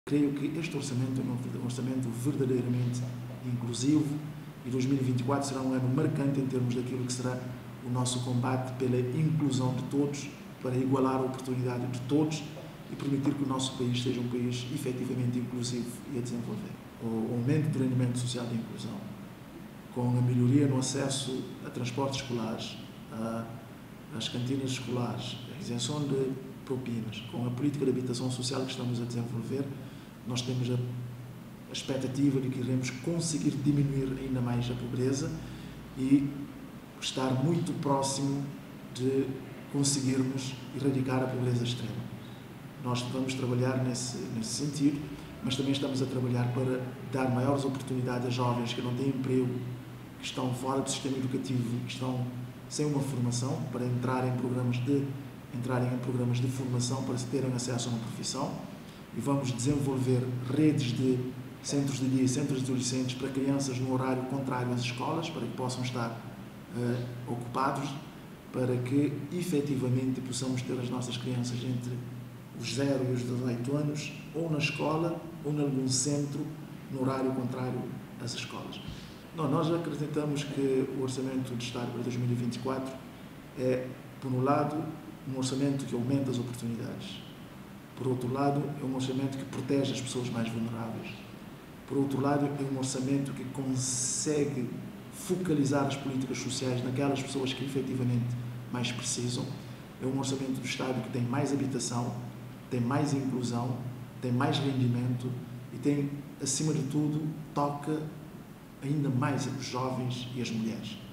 Creio que este orçamento é um orçamento verdadeiramente inclusivo e 2024 será um ano marcante em termos daquilo que será o nosso combate pela inclusão de todos, para igualar a oportunidade de todos e permitir que o nosso país seja um país efetivamente inclusivo e a desenvolver. O aumento do rendimento social de inclusão, com a melhoria no acesso a transportes escolares, às cantinas escolares, a isenção de propinas, com a política de habitação social que estamos a desenvolver, nós temos a expectativa de que iremos conseguir diminuir ainda mais a pobreza e estar muito próximo de conseguirmos erradicar a pobreza extrema. Nós vamos trabalhar nesse sentido, mas também estamos a trabalhar para dar maiores oportunidades a jovens que não têm emprego, que estão fora do sistema educativo, que estão sem uma formação, para entrarem em programas de formação, para terem acesso a uma profissão. E vamos desenvolver redes de centros de dia e centros de adolescentes para crianças no horário contrário às escolas, para que possam estar ocupados, para que efetivamente possamos ter as nossas crianças entre os 0 e os 18 anos, ou na escola, ou em algum centro, no horário contrário às escolas. Nós acreditamos que o Orçamento de Estado para 2024 é, por um lado, um orçamento que aumenta as oportunidades. Por outro lado, é um orçamento que protege as pessoas mais vulneráveis. Por outro lado, é um orçamento que consegue focalizar as políticas sociais naquelas pessoas que efetivamente mais precisam. É um orçamento do Estado que tem mais habitação, tem mais inclusão, tem mais rendimento e tem, acima de tudo, toca ainda mais os jovens e as mulheres.